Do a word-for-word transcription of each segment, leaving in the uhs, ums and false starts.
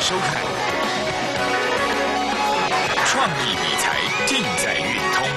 收看，创意理财尽在运通。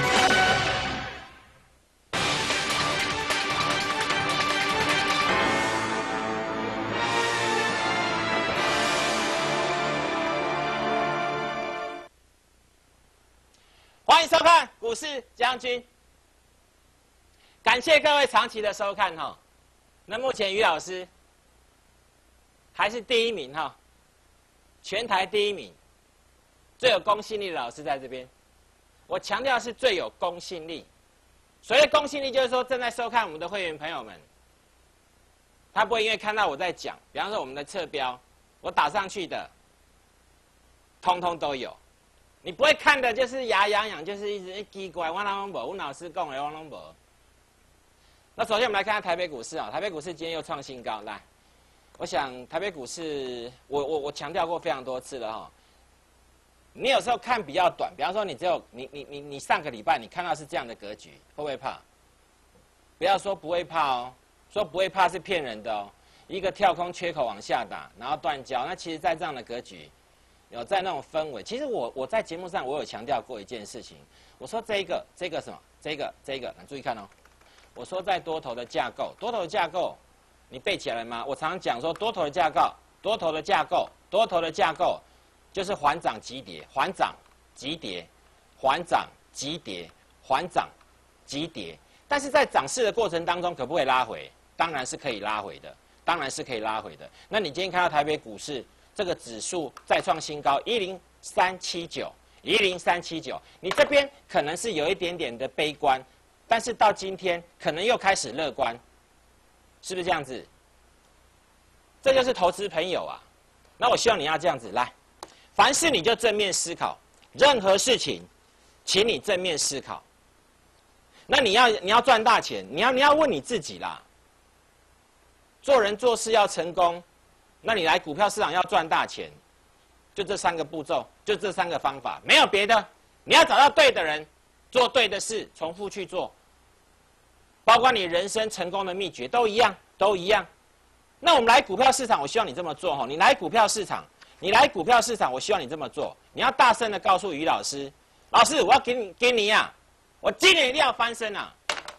欢迎收看股市将军，感谢各位长期的收看哈。那目前于老师还是第一名哈，全台第一名，最有公信力的老师在这边。我强调的是最有公信力，所谓公信力就是说正在收看我们的会员朋友们，他不会因为看到我在讲，比方说我们的侧标，我打上去的，通通都有。你不会看的就是牙痒痒，就是一直奇怪，我拢无，我老师讲的我拢无。那首先我们来看看台北股市啊，台北股市今天又创新高。来，我想台北股市，我我我强调过非常多次了哈。你有时候看比较短，比方说你只有你你你你上个礼拜你看到是这样的格局，会不会怕？不要说不会怕哦，说不会怕是骗人的哦。一个跳空缺口往下打，然后断交，那其实在这样的格局。有在那种氛围，其实我我在节目上我有强调过一件事情，我说这一个这个什么这个这个，你注意看哦，我说在多头的架构，多头的架构，你背起来了吗？我常常讲说多头的架构，多头的架构，多头的架构，就是缓涨急跌，缓涨急跌，缓涨急跌，缓涨急跌。但是在涨势的过程当中，可不可以拉回？当然是可以拉回的，当然是可以拉回的。那你今天看到台北股市？这个指数再创新高，一零三七九，一零三七九。你这边可能是有一点点的悲观，但是到今天可能又开始乐观，是不是这样子？这就是投资朋友啊。那我希望你要这样子来，凡事你就正面思考，任何事情，请你正面思考。那你要你要赚大钱，你要你要问你自己啦。做人做事要成功。那你来股票市场要赚大钱，就这三个步骤，就这三个方法，没有别的。你要找到对的人，做对的事，重复去做。包括你人生成功的秘诀都一样，都一样。那我们来股票市场，我希望你这么做哈。你来股票市场，你来股票市场，我希望你这么做。你要大声的告诉于老师，老师，我要给你给你呀、啊，我今年一定要翻身啊！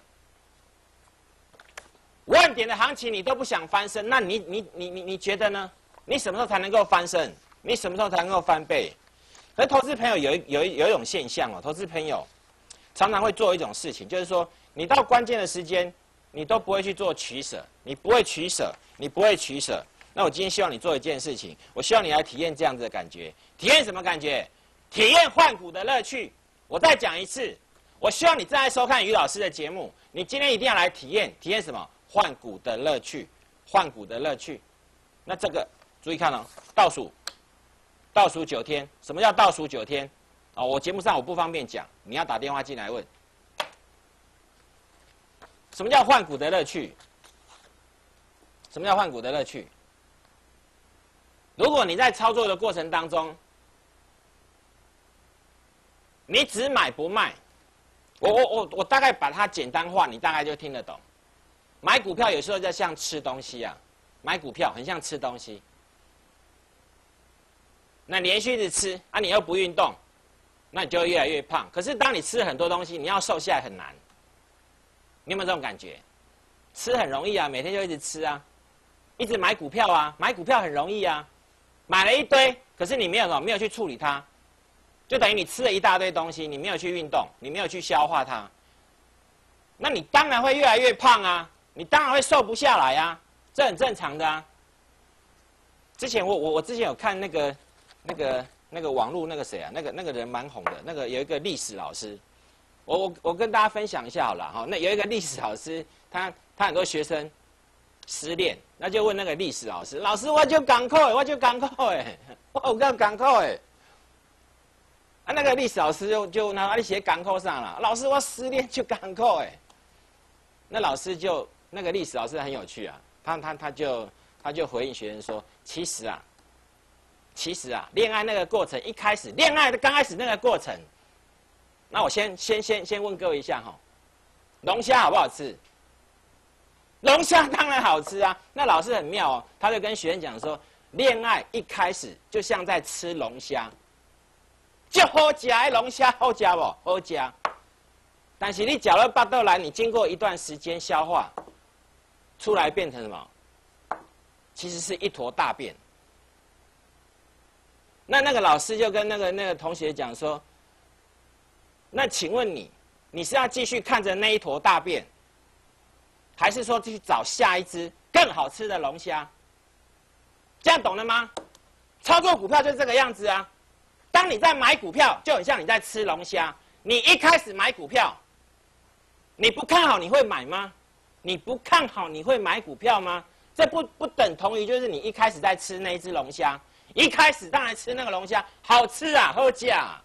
万点的行情你都不想翻身，那你你你你你觉得呢？你什么时候才能够翻身？你什么时候才能够翻倍？可是投资朋友有一有一有一种现象哦，投资朋友常常会做一种事情，就是说你到关键的时间，你都不会去做取舍，你不会取舍，你不会取舍。那我今天希望你做一件事情，我希望你来体验这样子的感觉。体验什么感觉？体验换股的乐趣。我再讲一次，我希望你正在收看于老师的节目，你今天一定要来体验，体验什么？换股的乐趣，换股的乐趣。那这个注意看哦，倒数，倒数九天。什么叫倒数九天？哦，我节目上我不方便讲，你要打电话进来问。什么叫换股的乐趣？什么叫换股的乐趣？如果你在操作的过程当中，你只买不卖，我我我我大概把它简单化，你大概就听得懂。买股票有时候就像吃东西啊，买股票很像吃东西。那连续一直吃啊，你又不运动，那你就会越来越胖。可是当你吃很多东西，你要瘦下来很难。你有没有这种感觉？吃很容易啊，每天就一直吃啊，一直买股票啊，买股票很容易啊，买了一堆，可是你没有什么，没有去处理它，就等于你吃了一大堆东西，你没有去运动，你没有去消化它，那你当然会越来越胖啊。你当然会瘦不下来啊，这很正常的啊。之前我我我之前有看那个那个那个网络那个谁啊，那个那个人蛮红的，那个有一个历史老师，我我我跟大家分享一下好了哈。那有一个历史老师，他他很多学生失恋，那就问那个历史老师，老师我就赶快，我就赶快哎，我有个赶快哎。啊，那个历史老师就就问他，啊你写赶快上了，老师我失恋就赶快哎。那老师就。那个历史老师很有趣啊，他他他就他就回应学生说，其实啊，其实啊，恋爱那个过程一开始，恋爱的刚开始那个过程，那我先先先先问各位一下哈，龙虾好不好吃？龙虾当然好吃啊。那老师很妙哦，他就跟学生讲说， 恋爱一开始就像在吃龙虾，就好吃的龙虾好吃不？好吃。但是你嚼了巴豆来，你经过一段时间消化，出来变成什么？其实是一坨大便。那那个老师就跟那个那个同学讲说：“那请问你，你是要继续看着那一坨大便，还是说去找下一只更好吃的龙虾？这样懂了吗？操作股票就是这个样子啊。当你在买股票，就很像你在吃龙虾。你一开始买股票，你不看好你会买吗？你不看好你会买股票吗？这不不等同于就是你一开始在吃那一只龙虾。一开始当然吃那个龙虾好吃啊，好吃啊。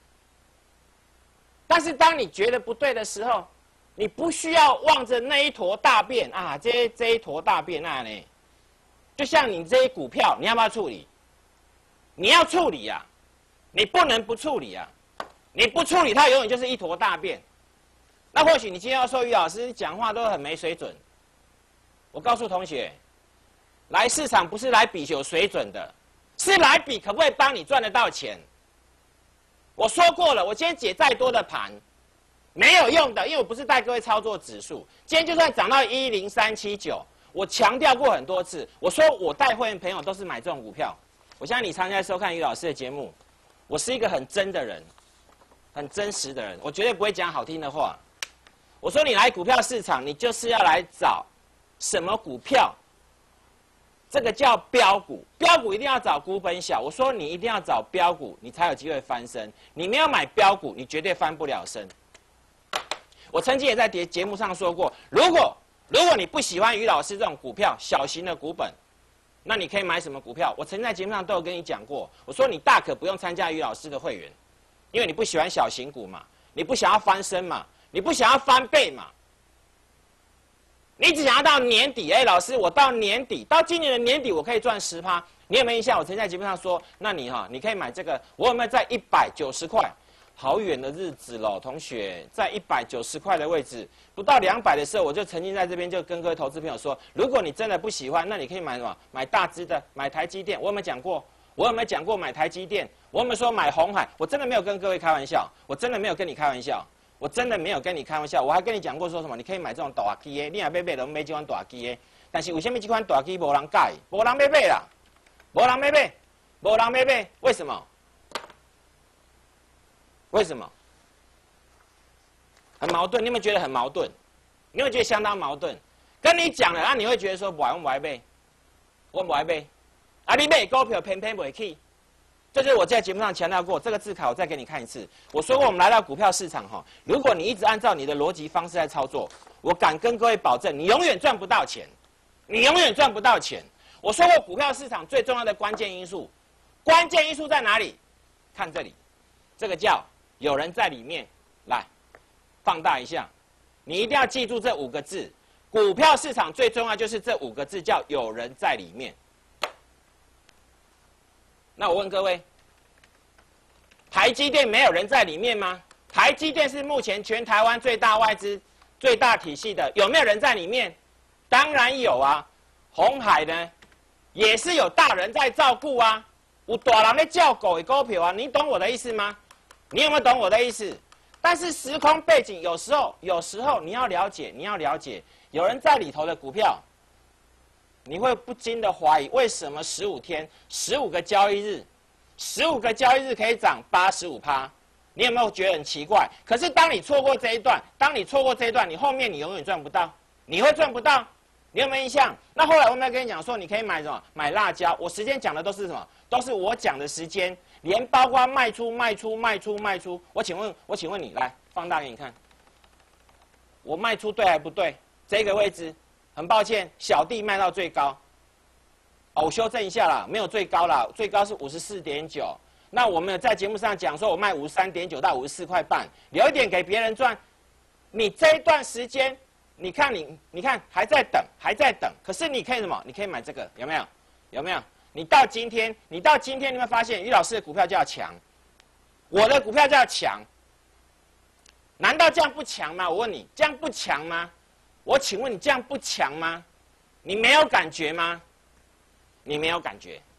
但是当你觉得不对的时候，你不需要望着那一坨大便啊，这这一坨大便那呢？就像你这些股票，你要不要处理？你要处理啊，你不能不处理啊。你不处理，它永远就是一坨大便。那或许你今天要说于老师讲话都很没水准。我告诉同学，来市场不是来比有水准的，是来比可不可以帮你赚得到钱。我说过了，我今天解再多的盘，没有用的，因为我不是带各位操作指数。今天就算涨到一零三七九，我强调过很多次，我说我带会员朋友都是买这种股票。我相信你常常在收看于老师的节目，我是一个很真的人，很真实的人，我绝对不会讲好听的话。我说你来股票市场，你就是要来找什么股票？这个叫标股，标股一定要找股本小。我说你一定要找标股，你才有机会翻身。你没有买标股，你绝对翻不了身。我曾经也在节节目上说过，如果如果你不喜欢于老师这种股票，小型的股本，那你可以买什么股票？我曾经在节目上都有跟你讲过，我说你大可不用参加于老师的会员，因为你不喜欢小型股嘛，你不想要翻身嘛，你不想要翻倍嘛。你只想要到年底，哎，老师，我到年底，到今年的年底，我可以赚十趴。你有没有印象？我曾经在节目上说，那你哈，你可以买这个，我有没有在一百九十块？好远的日子喽，同学，在一百九十块的位置，不到两百的时候，我就曾经在这边就跟各位投资朋友说，如果你真的不喜欢，那你可以买什么？买大支的，买台积电。我有没有讲过？我有没有讲过买台积电？我有没有说买鸿海？我真的没有跟各位开玩笑，我真的没有跟你开玩笑。我真的没有跟你开玩笑，我还跟你讲过说什么？你可以买这种大机的，你也买买拢买这款大机的。但是为什么这款大机无人买？无人要买啦，无人要买，无人要买，为什么？为什么？很矛盾，你有没有觉得很矛盾？你有没有觉得相当矛盾？跟你讲了，啊，你会觉得说，我我不爱买，我不爱买，啊，你买股票偏偏不起。这就是我在节目上强调过，这个字卡我再给你看一次。我说过，我们来到股票市场哈，如果你一直按照你的逻辑方式在操作，我敢跟各位保证，你永远赚不到钱，你永远赚不到钱。我说过，股票市场最重要的关键因素，关键因素在哪里？看这里，这个叫有人在里面。来，放大一下，你一定要记住这五个字。股票市场最重要就是这五个字，叫有人在里面。那我问各位，台积电没有人在里面吗？台积电是目前全台湾最大外资、最大体系的，有没有人在里面？当然有啊。鸿海呢，也是有大人在照顾啊，有大人在叫狗的股票啊，你懂我的意思吗？你有没有懂我的意思？但是时空背景有时候，有时候你要了解，你要了解，有人在里头的股票。你会不禁的怀疑，为什么十五天、十五个交易日、十五个交易日可以涨八十五趴？你有没有觉得很奇怪？可是当你错过这一段，当你错过这一段，你后面你永远赚不到，你会赚不到。你有没有印象？那后来我们要跟你讲说，你可以买什么？买辣椒。我时间讲的都是什么？都是我讲的时间，连包括卖出、卖出、卖出、卖出。我请问，我请问你，来放大给你看，我卖出对还不对？这个位置。很抱歉，小弟卖到最高，哦，我修正一下啦，没有最高啦，最高是五十四点九。那我们有在节目上讲说，我卖五十三点九到五十四块半，留一点给别人赚。你这一段时间，你看你，你看还在等，还在等。可是你可以什么？你可以买这个，有没有？有没有？你到今天，你到今天，你会发现于老师的股票叫强，我的股票叫强。难道这样不强吗？我问你，这样不强吗？我请问你这样不强吗？你没有感觉吗？你没有感觉。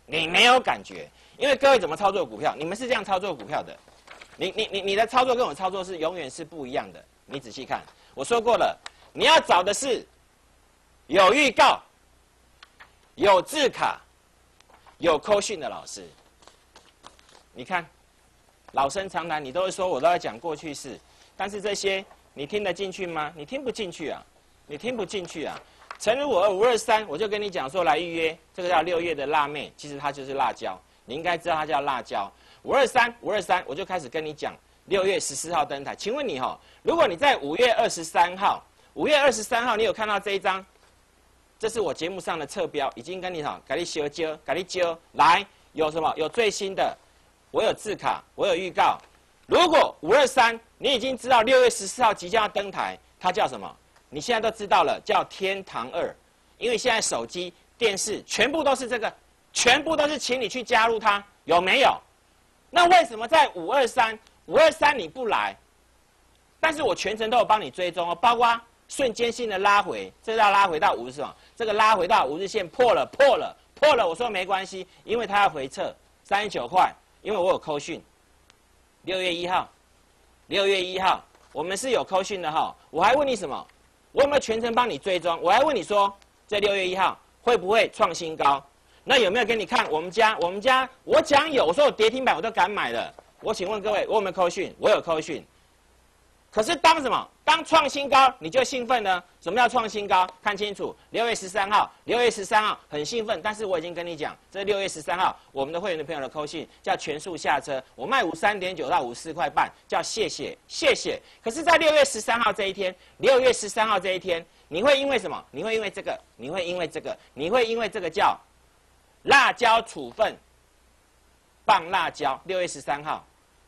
你没有感觉，因为各位怎么操作股票？你们是这样操作股票的，你你你你的操作跟我操作是永远是不一样的。你仔细看，我说过了，你要找的是有预告、有字卡、有扣讯的老师。你看，老生常谈，你都会说我都在讲过去式，但是这些你听得进去吗？你听不进去啊，你听不进去啊。诚如我五二三，我就跟你讲说来预约，这个叫六月的辣妹，其实它就是辣椒，你应该知道它叫辣椒。五二三，五二三，我就开始跟你讲六月十四号登台。请问你哈、哦，如果你在五月二十三号，五月二十三号你有看到这一张？这是我节目上的侧标，已经跟你哈，给你修揪，给你揪来，有什么？有最新的，我有字卡，我有预告。如果五二三你已经知道六月十四号即将要登台，它叫什么？你现在都知道了，叫天堂二，因为现在手机、电视全部都是这个，全部都是请你去加入它，有没有？那为什么在五二三、五二三你不来？但是我全程都有帮你追踪哦，包括瞬间性的拉回，这要拉回到五日线，这个拉回到五日线破了，破了，破了。我说没关系，因为它要回撤三十九块，因为我有扣讯。六月一号，六月一号，我们是有扣讯的哈。我还问你什么？我有没有全程帮你追踪？我还问你说，这六月一号会不会创新高？那有没有给你看我们家？我们家我讲有，我说我跌停板我都敢买了。我请问各位，我有没有扣讯？我有扣讯。可是当什么？当创新高你就兴奋呢？什么叫创新高？看清楚，六月十三号，六月十三号很兴奋，但是我已经跟你讲，这六月十三号我们的会员的朋友的扣讯叫全数下车，我卖五三点九到五四块半，叫谢谢谢谢。可是，在六月十三号这一天，六月十三号这一天，你会因为什么？你会因为这个？你会因为这个？你会因为这个叫辣椒处分棒辣椒？六月十三号。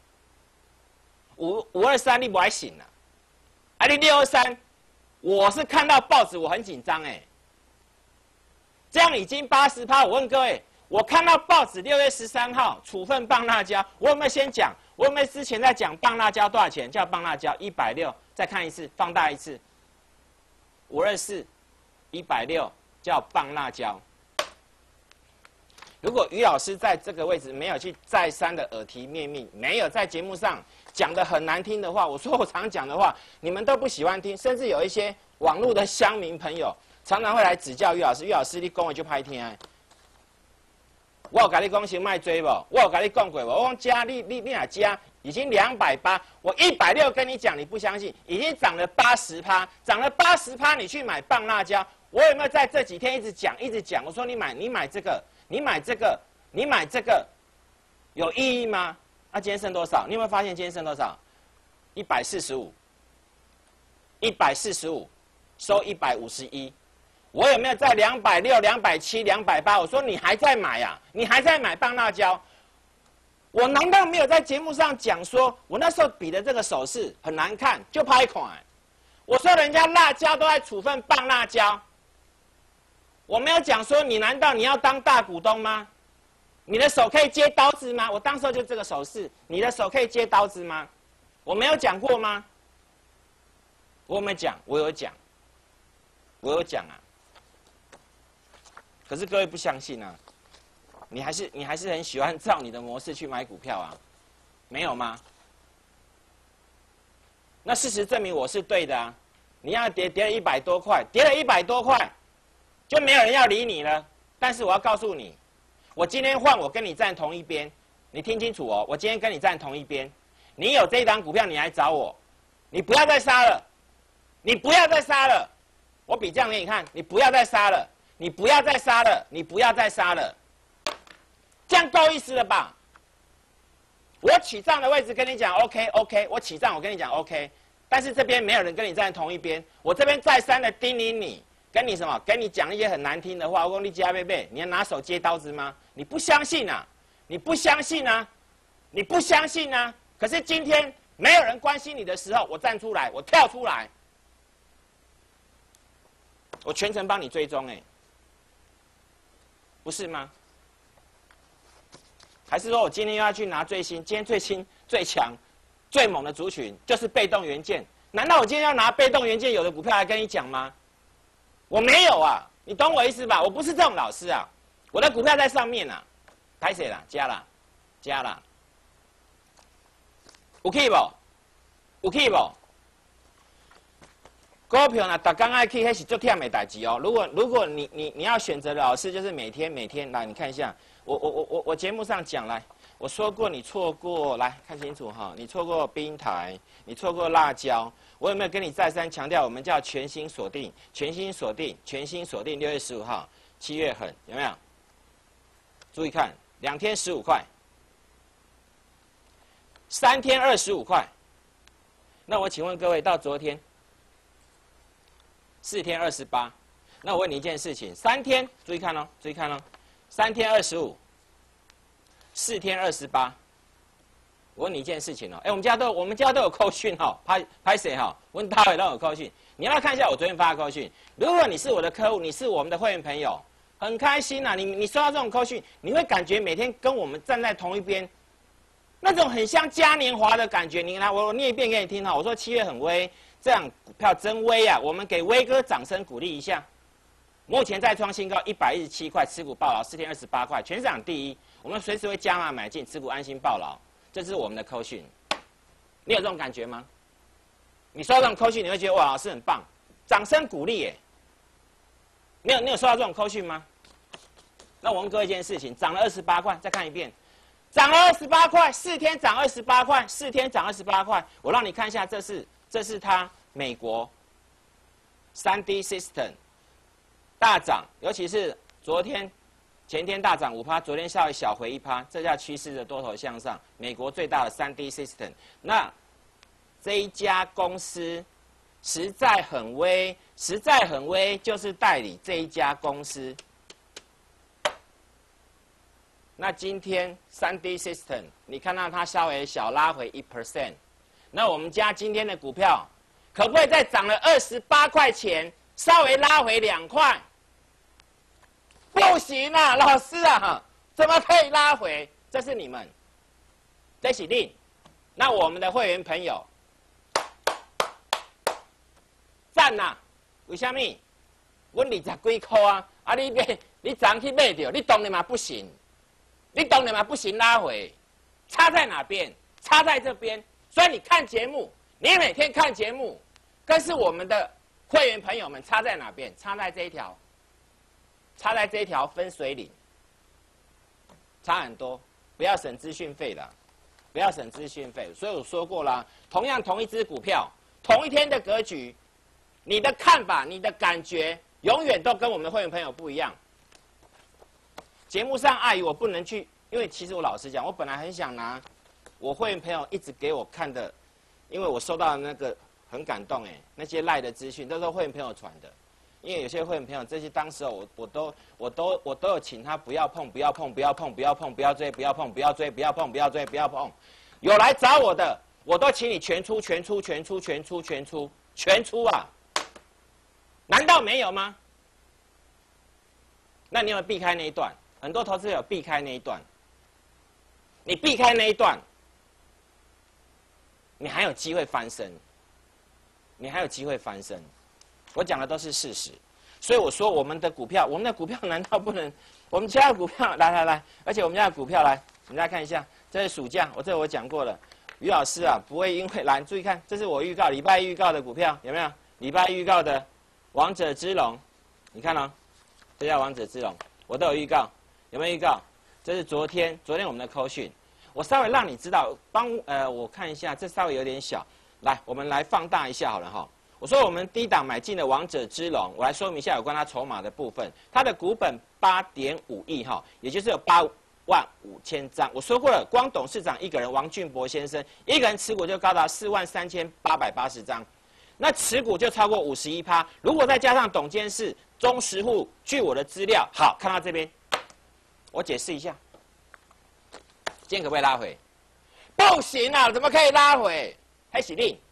五五二三你不爱醒了，啊你六二三，我是看到报纸我很紧张哎，这样已经八十趴。我问各位，我看到报纸六月十三号处分棒辣椒，我有没有先讲？我有没有之前在讲棒辣椒多少钱？叫棒辣椒一百六，再看一次，放大一次，五二四，一百六叫棒辣椒。如果于老师在这个位置没有去再三的耳提面命，没有在节目上讲的很难听的话，我说我常讲的话，你们都不喜欢听，甚至有一些网络的乡民朋友常常会来指教于老师，于老师你讲的就歹听。我有跟你讲先卖追不？我有跟你讲过不？我讲加你你你哪加？已经两百八，我一百六跟你讲，你不相信，已经涨了八十趴，涨了八十趴，你去买棒辣椒，我有没有在这几天一直讲一直讲？我说你买你买这个。你买这个，你买这个，有意义吗？啊，今天剩多少？你有没有发现今天剩多少？一百四十五，一百四十五，收一百五十一。我有没有在两百六、两百七、两百八？我说你还在买呀、啊？你还在买棒辣椒？我难道没有在节目上讲说，我那时候比的这个手势很难看，就拍款、欸？我说人家辣椒都在处分棒辣椒。我没有讲说你难道你要当大股东吗？你的手可以接刀子吗？我当时就这个手势，你的手可以接刀子吗？我没有讲过吗？我有没有讲？我有讲，我有讲啊。可是各位不相信啊，你还是你还是很喜欢照你的模式去买股票啊，没有吗？那事实证明我是对的啊。你要跌跌了一百多块，跌了一百多块。就没有人要理你了。但是我要告诉你，我今天换我跟你站同一边，你听清楚哦，我今天跟你站同一边。你有这一档股票，你来找我，你不要再杀了，你不要再杀了。我比这样给你看，你不要再杀了，你不要再杀了，你不要再杀了，这样够意思了吧？我起账的位置跟你讲 OK OK， 我起账我跟你讲 OK， 但是这边没有人跟你站同一边，我这边再三的叮咛你。跟你什么？跟你讲一些很难听的话。我说你家贝贝，你要拿手接刀子吗？你不相信啊？你不相信啊？你不相信啊？可是今天没有人关心你的时候，我站出来，我跳出来，我全程帮你追踪，哎，不是吗？还是说我今天又要去拿最新？今天最新、最强、最猛的族群就是被动元件。难道我今天要拿被动元件有的股票来跟你讲吗？我没有啊，你懂我意思吧？我不是这种老师啊，我的股票在上面啊， 歹势啦，加啦，加啦，有去无？有去无？股票呢，逐天爱去，迄是最忝的代志哦。如果如果你你你要选择的老师，就是每天每天来，你看一下，我我我我我节目上讲来，我说过你错过，来看清楚哈，你错过冰台，你错过辣椒，我有没有跟你再三强调，我们叫全新锁定，全新锁定，全新锁定，六月十五号，七月狠，有没有？注意看，两天十五块，三天二十五块。那我请问各位，到昨天，四天二十八。那我问你一件事情：三天，注意看哦，注意看哦，三天二十五，四天二十八。我问你一件事情哦，哎，我们家都我们家都有扣讯哈，拍拍谁哈？问大伟都有扣讯，你要看一下我昨天发的扣讯。如果你是我的客户，你是我们的会员朋友。很开心呐、啊，你你收到这种扣讯，你会感觉每天跟我们站在同一边，那种很像嘉年华的感觉。你来，我我念一遍给你听哈。我说七月很威，这样股票真威啊！我们给威哥掌声鼓励一下。目前再创新高一百一十七块，持股抱牢四天二十八块，全市场第一。我们随时会加码买进，持股安心抱牢。这是我们的扣讯，你有这种感觉吗？你收到这种扣讯，你会觉得哇，老师很棒，掌声鼓励耶。你有你有收到这种扣讯吗？那我问各位一件事情，涨了二十八块，再看一遍，涨了二十八块，四天涨二十八块，四天涨二十八块。我让你看一下，这是这是它美国三 D System 大涨，尤其是昨天、前天大涨五趴，昨天稍微小回一趴，这叫趋势的多头向上。美国最大的三 D System， 那这一家公司实在很威，实在很威，就是代理这一家公司。那今天三 D System， 你看到它稍微小拉回一 percent， 那我们家今天的股票可不可以在涨了二十八块钱稍微拉回两块？不行啊，老师啊，怎么可以拉回？这是你们，这是令。那我们的会员朋友，赞呐、啊！为什么？我二十几块啊，啊你买，你昨去买掉，你当然嘛不行。你懂了吗？不行，拉回，差在哪边？差在这边。所以你看节目，你每天看节目，可是我们的会员朋友们差在哪边？差在这一条，差在这一条分水岭，差很多。不要省资讯费的，不要省资讯费。所以我说过了，同样同一只股票，同一天的格局，你的看法、你的感觉，永远都跟我们的会员朋友不一样。节目上碍于我不能去，因为其实我老实讲，我本来很想拿我会员朋友一直给我看的，因为我收到的那个很感动哎，那些赖的资讯都是会员朋友传的，因为有些会员朋友这些当时我我都我都我都有请他不要碰不要碰不要碰不要碰不要追不要碰不要追不要碰不要追不要碰，有来找我的我都请你全出全出全出全出全出全出啊，难道没有吗？那你有没有避开那一段？很多投资者有避开那一段，你避开那一段，你还有机会翻身，你还有机会翻身。我讲的都是事实，所以我说我们的股票，我们的股票难道不能？我们家的股票，来来来，而且我们家的股票来，你大家看一下，这是暑假，我这我讲过了。于老师啊，不会因为来，注意看，这是我预告礼拜一预告的股票，有没有？礼拜一预告的王者之龙，你看哦，这叫王者之龙，我都有预告。有没有预告？这是昨天，昨天我们的扣讯，我稍微让你知道，帮呃我看一下，这稍微有点小，来，我们来放大一下好了哈。我说我们低档买进的王者之龙，我来说明一下有关它筹码的部分，它的股本八点五亿哈，也就是有八万五千张。我说过了，光董事长一个人，王俊博先生一个人持股就高达四万三千八百八十张，那持股就超过五十一趴。如果再加上董监事、中实户，据我的资料，好，看到这边。我解释一下，今天可不可以拉回？不行啊，怎么可以拉回？还是令？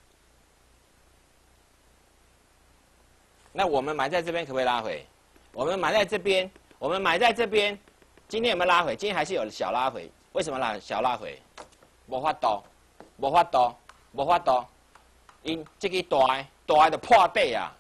那我们买在这边可不可以拉回？我们买在这边，我们买在这边，今天有没有拉回？今天还是有小拉回。为什么拉小拉回？无法度，无法度，无法度，因这个大的大的破底啊，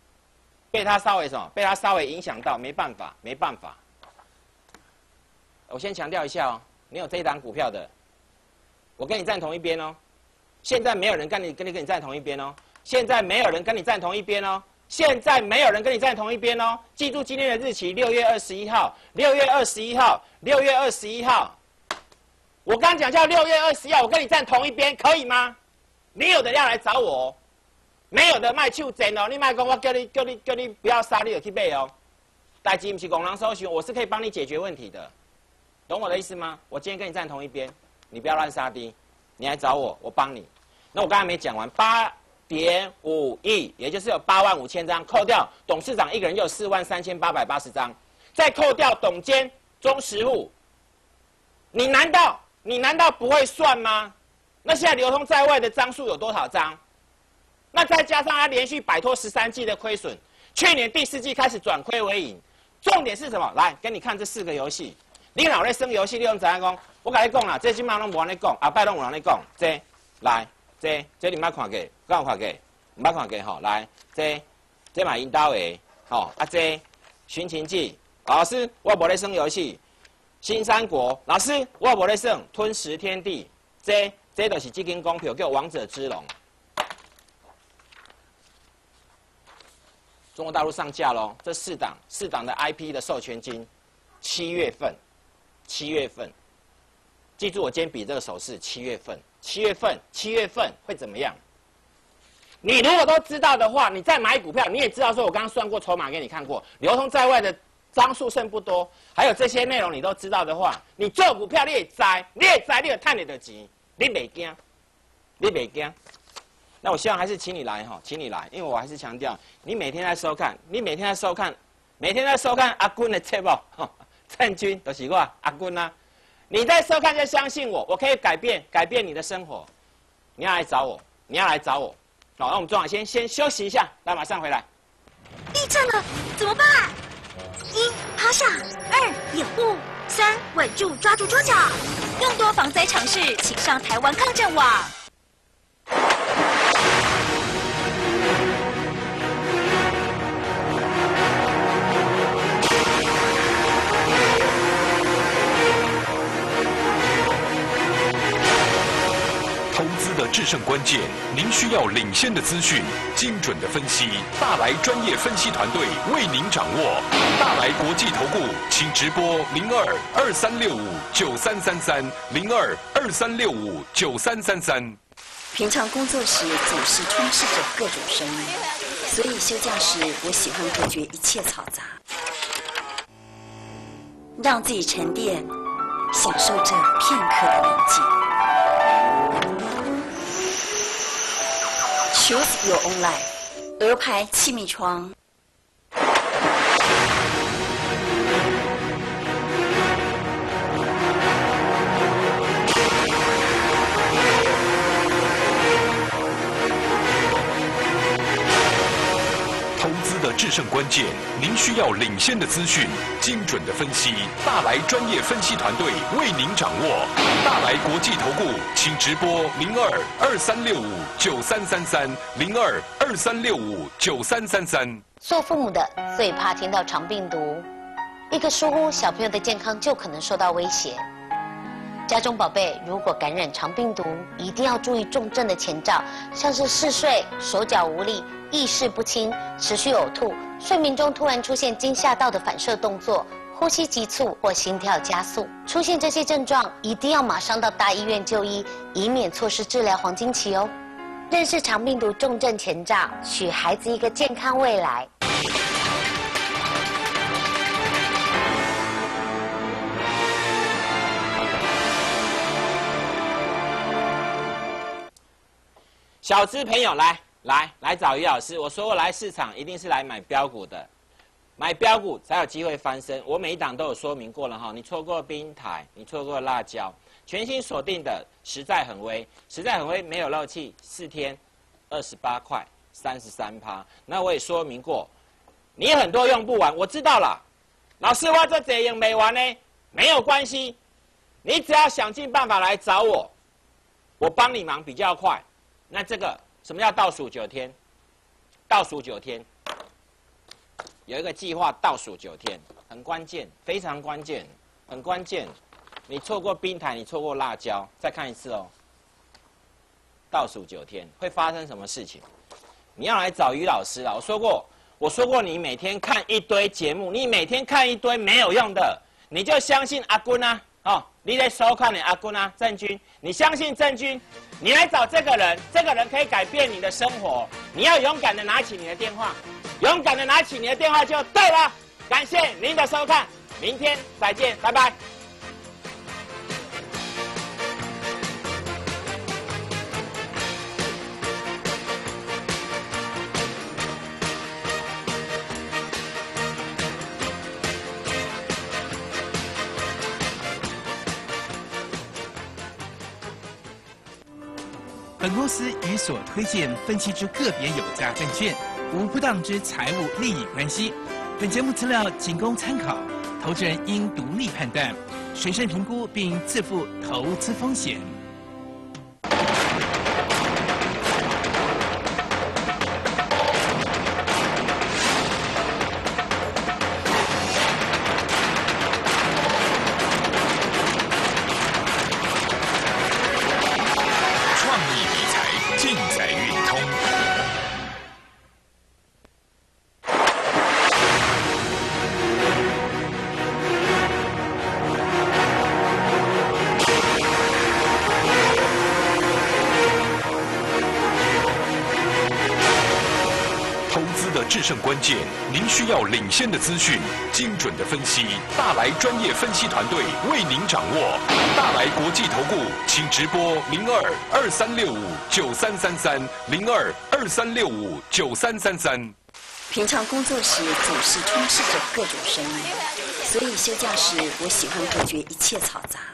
被他稍微什么？被他稍微影响到，没办法，没办法。 我先强调一下哦，你有这一档股票的，我跟你站同一边哦。现在没有人跟你跟你跟你站同一边哦。现在没有人跟你站同一边哦。现在没有人跟你站同一边哦。记住今天的日期，六月二十一号，六月二十一号，六月二十一号。我刚讲叫六月二十一号，我跟你站同一边，可以吗？你有的要来找我、哦，没有的卖手贱哦。你卖讲我叫你叫你叫你不要杀，你就去买哦。代志不是公人搜寻，我是可以帮你解决问题的，懂我的意思吗？我今天跟你站同一边，你不要乱杀低，你来找我，我帮你。那我刚才没讲完，八点五亿，也就是有八万五千张，扣掉董事长一个人就有四万三千八百八十张，再扣掉董监、中实户，你难道你难道不会算吗？那现在流通在外的张数有多少张？那再加上它连续摆脱十三季的亏损，去年第四季开始转亏为盈。重点是什么？来，跟你看这四个游戏。你老在生游戏，你用怎样讲？我跟你讲啦，这今嘛拢无人咧讲，后摆拢有人咧讲。这来，这这你捌看过？敢有看过？唔捌看过吼。来，这这嘛引导的，吼啊这寻秦记。老师，我无咧生游戏。新三国，老师，我无咧生吞食天地。这这就是这间股票叫王者之龙。中国大陆上架喽，这四档四档的 I P 的授权金，七月份，七月份，记住我今天比这个手势，七月份，七月份，七月份会怎么样？你如果都知道的话，你再买股票，你也知道说我刚刚算过筹码给你看过，流通在外的张数剩不多，还有这些内容你都知道的话，你做股票你也知，你也知你有赚你的钱，你袂惊，你袂惊。那我希望还是请你来哈，请你来，因为我还是强调，你每天在收看，你每天在收看，每天在收看阿君的节目，郑钧都是我阿君啊，你在收看就相信我，我可以改变改变你的生活，你要来找我，你要来找我，好，那我们中场先先休息一下，来马上回来。 地震了，怎么办？一趴下，二掩护，三稳住抓住桌角。更多防灾常识，请上台湾抗震网。 投资的制胜关键，您需要领先的资讯、精准的分析。大来专业分析团队为您掌握。大来国际投顾，请直拨零二二三六五九三三三零二二三六五九三三三。 平常工作时总是充斥着各种声音，所以休假时我喜欢隔绝一切嘈杂，让自己沉淀，享受这片刻的宁静。Choose your own life， 鹅牌气密窗。 投资的制胜关键，您需要领先的资讯、精准的分析。大来专业分析团队为您掌握。大来国际投顾，请直拨零二二三六五九三三三零二二三六五九三三三。 做父母的最怕听到肠病毒，一个疏忽，小朋友的健康就可能受到威胁。家中宝贝如果感染肠病毒，一定要注意重症的前兆，像是嗜睡、手脚无力、意识不清、持续呕吐、睡眠中突然出现惊吓到的反射动作、呼吸急促或心跳加速。出现这些症状，一定要马上到大医院就医，以免错失治疗黄金期哦。认识肠病毒重症前兆，许孩子一个健康未来。 小资朋友来来来找于老师，我说过来市场一定是来买标股的，买标股才有机会翻身。我每一档都有说明过了哈，你错过冰台，你错过辣椒，全新锁定的实在很微，实在很微没有漏气，四天二十八块三十三趴。那我也说明过，你很多用不完，我知道了。老师，我这这用没完呢，没有关系，你只要想尽办法来找我，我帮你忙比较快。那这个什么叫倒数九天？倒数九天，有一个计划，倒数九天很关键，非常关键很关键。你错过冰台，你错过辣椒，再看一次哦。倒数九天会发生什么事情？你要来找于老师了。我说过，我说过，你每天看一堆节目，你每天看一堆没有用的，你就相信阿君啊，哦，你在收看的阿君啊，郑钧，你相信郑钧，你来找这个人，这个人可以改变你的生活。你要勇敢的拿起你的电话，勇敢的拿起你的电话就对了。感谢您的收看，明天再见，拜拜。 本公司与所推荐分析之个别有价证券无不当之财务利益关系。本节目资料仅供参考，投资人应独立判断、审慎评估并自负投资风险。 制胜关键，您需要领先的资讯、精准的分析，大来专业分析团队为您掌握。大来国际投顾，请直拨零二二三六五九三三三零二二三六五九三三三。 平常工作时总是充斥着各种声音，所以休假时我喜欢隔绝一切嘈杂，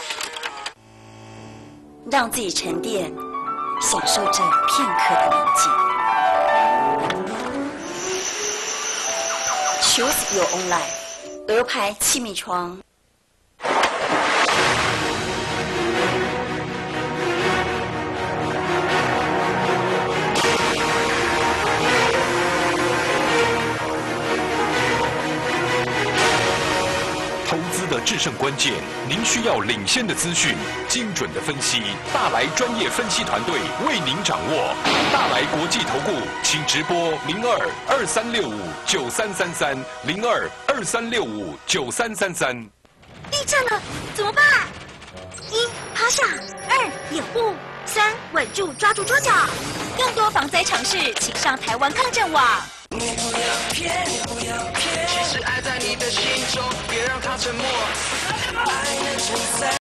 让自己沉淀，享受这片刻的宁静。Choose your own life， 鹅牌气密窗。 投资的制胜关键，您需要领先的资讯、精准的分析，大来专业分析团队为您掌握。大来国际投顾，请直拨零二二三六五九三三三零二二三六五九三三三。 地震了，怎么办？一趴下，二掩护，三稳住抓住桌角。更多防灾常识，请上台湾抗震网。 你不要骗，你不要骗，其实爱在你的心中，别让它沉默。爱能承载。